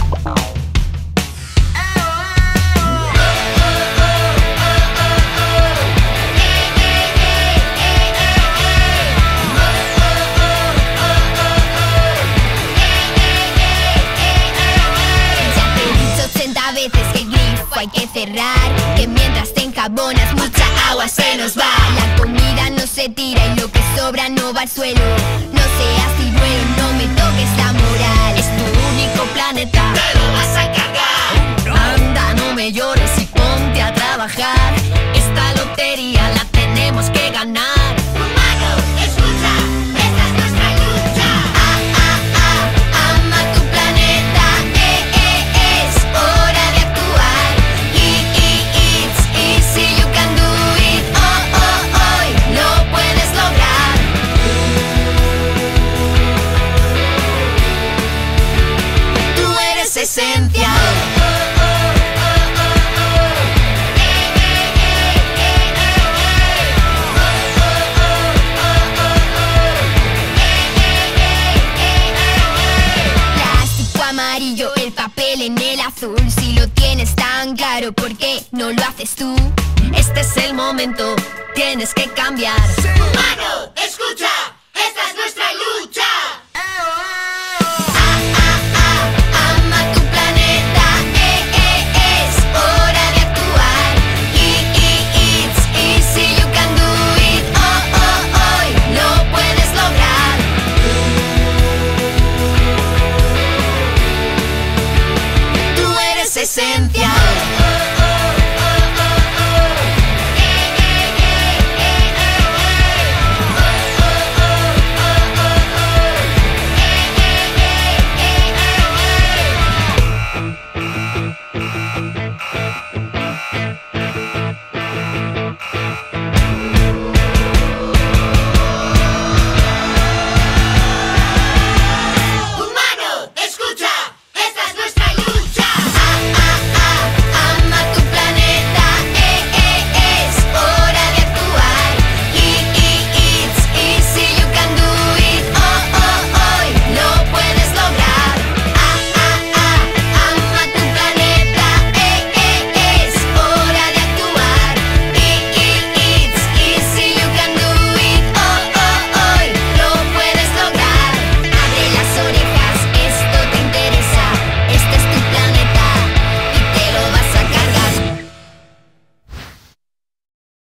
Veces que el grifo hay que cerrar, que mientras te enjabonas mucha agua se nos va. La comida no se tira y lo que sobra no va al suelo. No seas ciruelo, no me toques la moral. Es tu único planeta, te lo vas a cargar. Anda, no me llores y ponte a trabajar. Esta lotería la tenemos que ganar. Humano, escucha, esta es nuestra lucha. Ama tu planeta, es hora de actuar. It's easy, you can do it. Hoy lo puedes lograr. Tú eres esencial. Amarillo, el papel en el azul. Si lo tienes tan claro, ¿por qué no lo haces tú? Este es el momento, tienes que cambiar. Humano,